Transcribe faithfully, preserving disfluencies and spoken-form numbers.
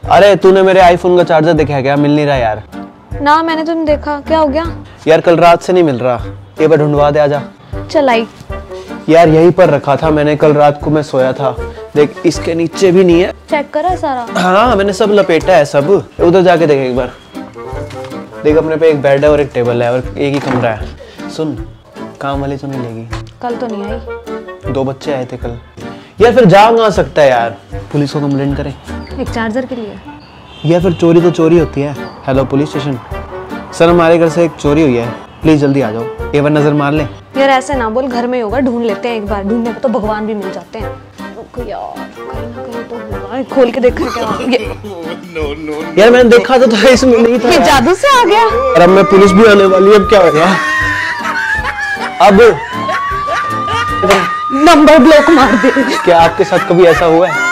अरे तूने मेरे आईफोन का चार्जर देखा है क्या? मिल नहीं रहा यार। ना मैंने तो नहीं देखा, क्या हो गया? यार कल रात से नहीं मिल रहा, ये बार ढूंढवा दे आजा। चल आई। यार यहीं पर रखा था मैंने, कल रात को मैं सोया था। देख इसके नीचे भी नहीं है। चेक करा सारा? हाँ मैंने सब लपेटा है सब। उधर जाके देख एक बार। देख अपने पे एक बेड है और एक टेबल है और एक ही कमरा है। सुन, काम वाली तो नहीं लेगी? कल तो नहीं आई। दो बच्चे आए थे कल। यार फिर जा कहाँ सकता है यार? पुलिस को कंप्लेंट करें? एक चार्जर के लिए? या फिर चोरी तो चोरी होती है। हेलो पुलिस स्टेशन, सर हमारे घर से एक चोरी हुई है, प्लीज जल्दी आ जाओ, एक बार नजर मार ले। यार ऐसे ना बोल, घर में ही होगा, ढूंढ लेते हैं एक बार। ढूंढने पे तो भगवान भी मिल जाते हैं। यार कहीं ना कहीं तो होगा, खोल के देखा क्या? ये यार मैंने देखा तो था, इसमें नहीं था। ये जादू से आ गया। और अब मैं पुलिस भी आने वाली है, अब क्या होगा? अब नंबर ब्लॉक मार दे। क्या आपके साथ कभी ऐसा हुआ है?